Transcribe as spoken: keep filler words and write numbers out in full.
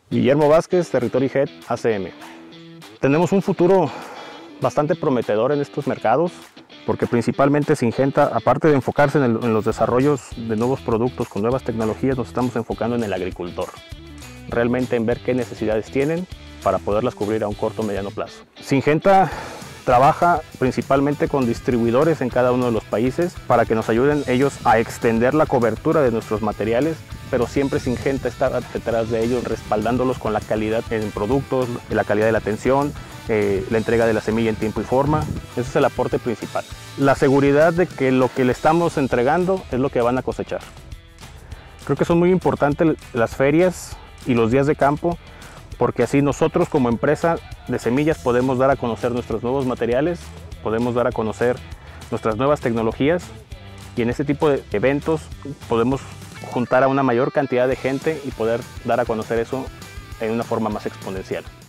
Guillermo Vázquez, Territory Head, A C M. Tenemos un futuro bastante prometedor en estos mercados, porque principalmente Syngenta, aparte de enfocarse en, el, en los desarrollos de nuevos productos con nuevas tecnologías, nos estamos enfocando en el agricultor, realmente en ver qué necesidades tienen para poderlas cubrir a un corto o mediano plazo. Syngenta trabaja principalmente con distribuidores en cada uno de los países para que nos ayuden ellos a extender la cobertura de nuestros materiales, pero siempre Syngenta está detrás de ellos respaldándolos con la calidad en productos, la calidad de la atención, eh, la entrega de la semilla en tiempo y forma. Ese es el aporte principal. La seguridad de que lo que le estamos entregando es lo que van a cosechar. Creo que son muy importantes las ferias y los días de campo, porque así nosotros como empresa de semillas podemos dar a conocer nuestros nuevos materiales, podemos dar a conocer nuestras nuevas tecnologías, y en este tipo de eventos podemos juntar a una mayor cantidad de gente y poder dar a conocer eso en una forma más exponencial.